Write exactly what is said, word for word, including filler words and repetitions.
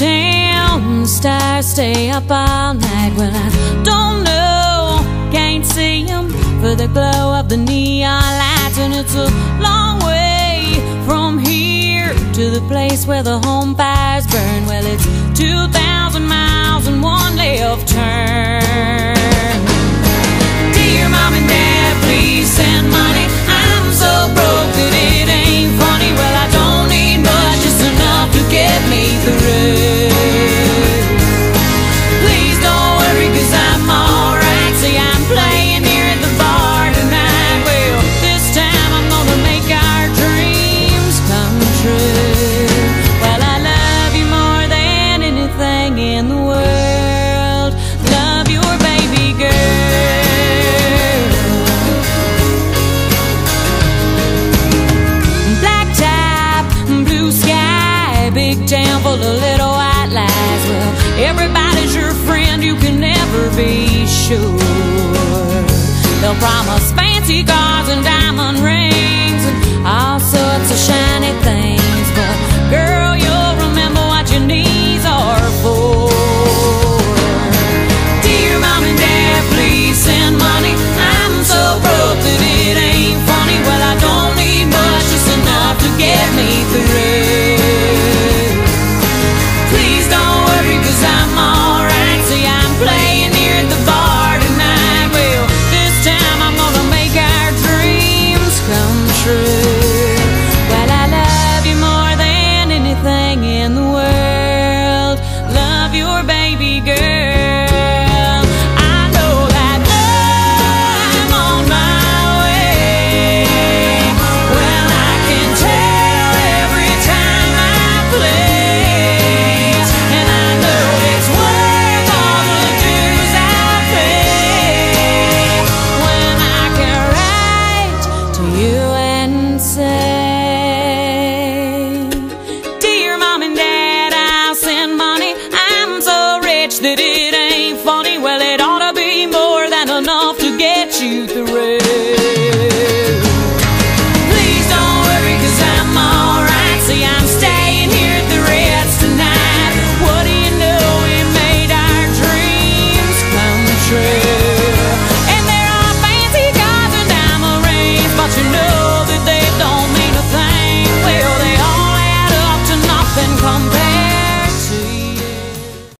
town, the stars stay up all night. Well, I don't know, can't see them for the glow of the neon lights. And it's a long way from here to the place where the home fires burn. Well, it's two thousand miles and one left turn. Dear Mom and Dad, please send money. I'm so broke that it ain't funny. Well, I don't need much, just enough to get me through. Please don't worry, cause I'm alright. See, I'm playing here at the bar tonight. Well, this time I'm gonna make our dreams come true. Well, I love you more than anything in the world. Love your baby girl. Black top, blue sky, big town full of little white lies. Well, everybody's your friend, you can never be sure. They'll promise fancy cars and diamond rings and all sorts of shiny things, but girl, you'll remember what your knees are for. Dear Mom and Dad, please send money. I'm so broke that it ain't funny. Well, I don't need much, just enough to get me through. Please don't worry, cause I'm alright. See, I'm playing here at the bar tonight. Well, this time I'm gonna make our dreams come true. Well, I love you more than anything in the world. Love your baby girl. I know that I'm on my way. Well, I can tell every time I play, and I know it's worth all the dues I pay when I can write to you and say, Dear Mom and Dad, I'll send money. I'm so rich that it